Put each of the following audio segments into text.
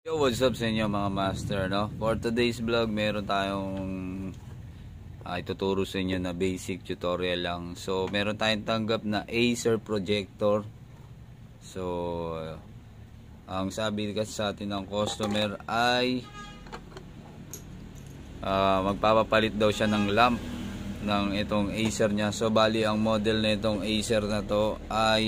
Yo, what's up sa inyo mga master, no? For today's vlog, meron tayong ituturo sa inyo na basic tutorial lang. So, meron tayong tanggap na Acer projector. So, ang sabi kasi sa atin ng customer ay magpapapalit daw siya ng lamp ng itong Acer niya. So, bali ang model na itong Acer na to ay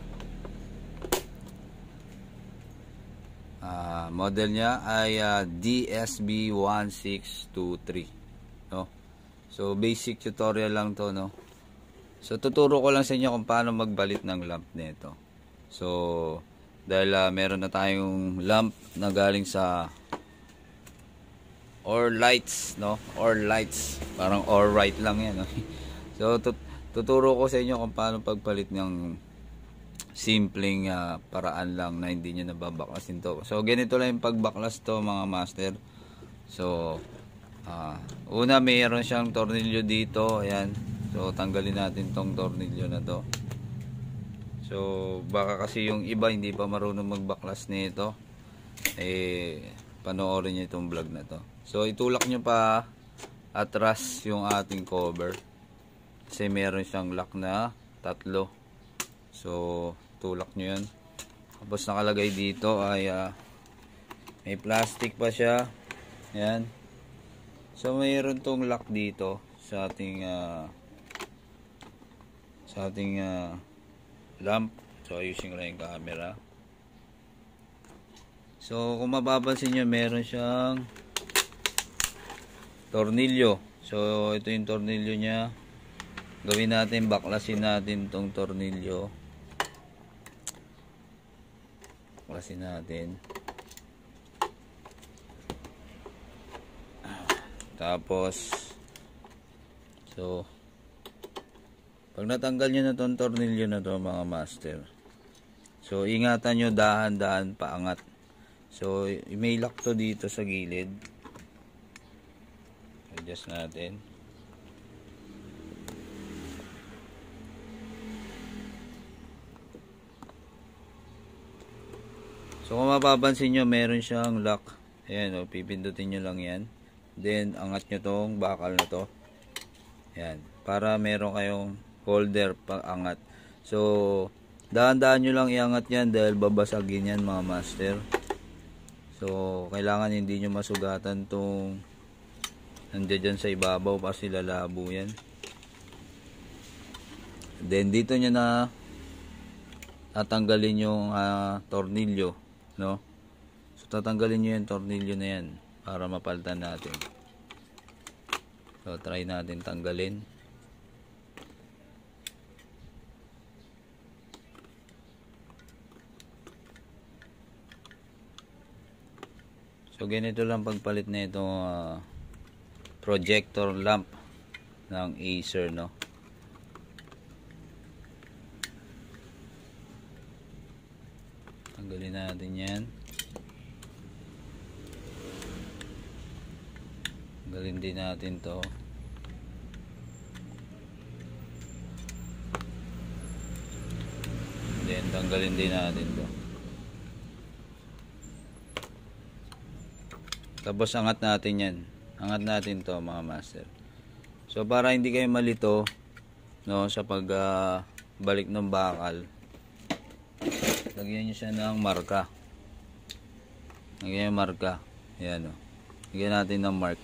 model niya ay DSB1623, no? So basic tutorial lang to, no? So tuturo ko lang sa inyo kung paano magbalit ng lamp nito. So dahil meron na tayong lamp na galing sa Or Lights, no? Or Lights, parang Or Right lang yan, no? So tuturo ko sa inyo kung paano pagpalit ng simpleng paraan lang na hindi nyo nababaklasin to. So ganito lang yung pagbaklas to mga master. So una, mayroon siyang tornilyo dito, ayan. So tanggalin natin tong tornilyo na to. So baka kasi yung iba hindi pa marunong magbaklas nito, panoorin nyo itong vlog na to. So itulak nyo pa atras yung ating cover kasi meron siyang lock na tatlo. So tulak nyo yan. Tapos nakalagay dito ay may plastic pa siya. Ayan. So mayroon tong lock dito sa ating lamp. So ayusin ko lang yung camera. So kung mapapansin nyo, meron siyang tornilyo. So ito yung tornilyo niya. Gawin natin, baklasin natin tong tornilyo. Baklasin natin. Tapos so pag natanggal nyo na tong tornilyo na to mga master, so ingatan nyo, dahan-dahan paangat. So may lock to dito sa gilid. Adjust natin. So kung mapapansin nyo, meron siyang lock. Ayan, o, pipindutin nyo lang yan. Then angat nyo tong bakal na to. Ayan, para meron kayong holder pang angat. So dahan-dahan nyo lang iangat yan dahil babasagin yan mga master. So kailangan hindi nyo masugatan tong nandiyan dyan sa ibabaw kasi lalabo yan. Then dito nyo na tatanggalin yung tornilyo, no? So tatanggalin nyo yung tornilyo na yan para mapalitan natin. So try natin tanggalin. So ganito lang pagpalit na itong projector lamp ng Acer, no? Tanggalin natin yan. Tanggalin din natin to. Then tanggalin din natin to. Tapos angat natin yan. Angat natin to mga master. So para hindi kayo malito, no, sa pag balik ng bakal, lagyan nyo siya ng marka. Lagyan yung marka. Ayan, o. Lagyan natin ng mark.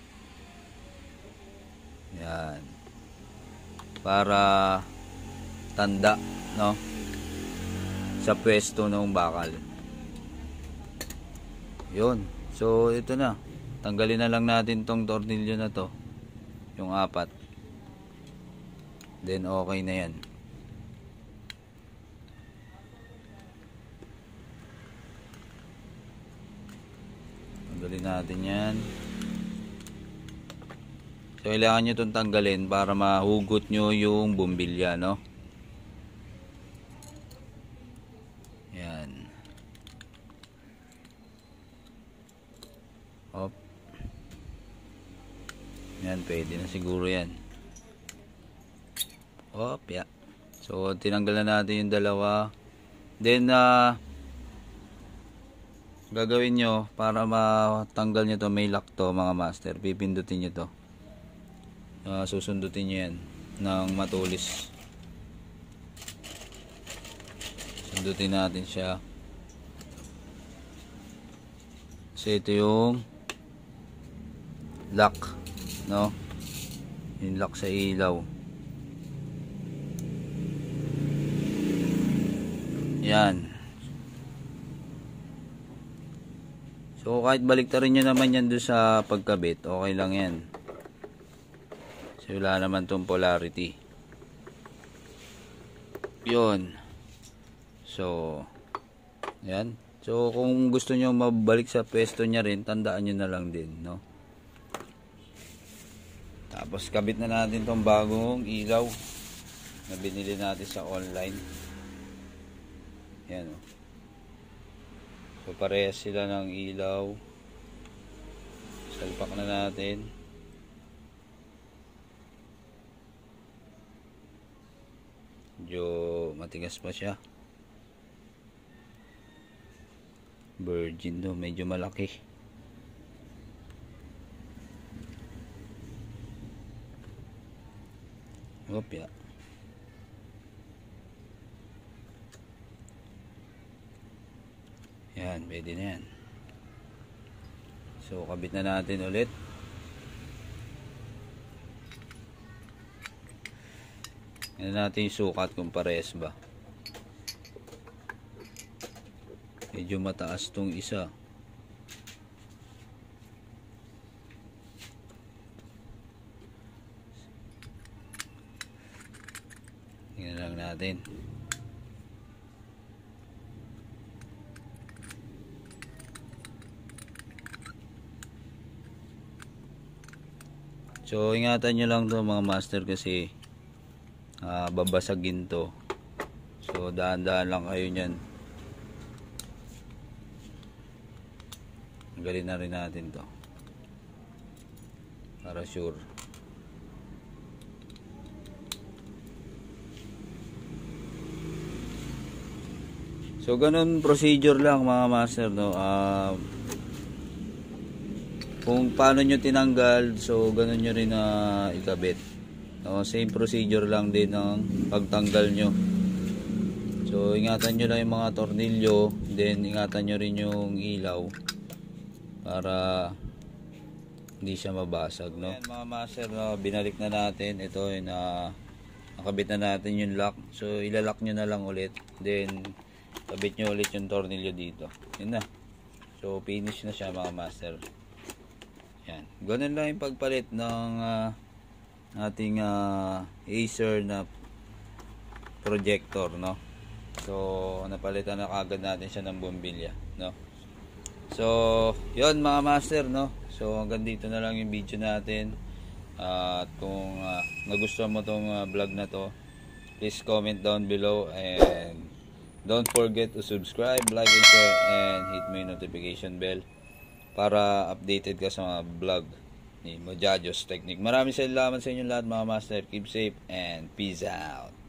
Ayan. Para tanda, no, sa pwesto ng bakal. Yun. So ito na. Tanggalin na lang natin tong tornilyo na to. Yung 4. Then okay na yan. Tanggalin natin yan. So kailangan nyo itong tanggalin para mahugot nyo yung bumbilya, no? Yan. Hop. Yan, pwede na siguro yan. Hop, yeah. So tinanggal na natin yung dalawa. Then gagawin nyo para matanggal nyo to, may lock to mga master, pipindutin nyo to. Susundutin nyo yan ng matulis. Sundutin natin siya. Kasi ito yung lock, no? Yung lock sa ilaw. Yan. So kahit baliktarin nyo naman yan doon sa pagkabit, okay lang yan. So wala naman tong polarity. Yun. So yan. So kung gusto nyo mabalik sa pwesto nya rin, tandaan nyo na lang din, no? Tapos kabit na natin tong bagong ilaw na binili natin sa online. Yan, oh. So parehas sila ng ilaw. Salpak na natin. Medyo matigas pa siya. Virgin do, medyo malaki. Opya. Yan, pwede na yan. So kabit na natin ulit. Yan natin yung sukat kung parehas ba. Medyo mataas tong isa. Tingnan lang natin. So ingatan nyo lang to mga master kasi babasagin to. So dahan-dahan lang kayo nyan. Galin na rin natin to para sure. So ganun procedure lang mga master, no? Kung paano nyo tinanggal, so ganun nyo rin ikabit, no? Same procedure lang din ng pagtanggal nyo. So ingatan nyo lang yung mga tornilyo, then ingatan nyo rin yung ilaw para hindi siya mabasag, no? Ayan, mga master, no? Binalik na natin. Ito yung nakabit na natin yung lock. So ilalak nyo na lang ulit, then kabit nyo ulit yung tornilyo dito. Yun na. So finish na siya mga master. Yan. Ganun lang yung pagpalit ng ating Acer na projector, no? So napalitan na kagad natin siya ng bumbilya, no? So yun mga master, no? So hanggang dito na lang yung video natin. At kung nagustuhan mo tong vlog na to, please comment down below and don't forget to subscribe, like, and share, and hit mo yung notification bell para updated ka sa mga vlog ni Mojajos Technique. Maraming salamat sa inyo lahat mga master. Keep safe and peace out.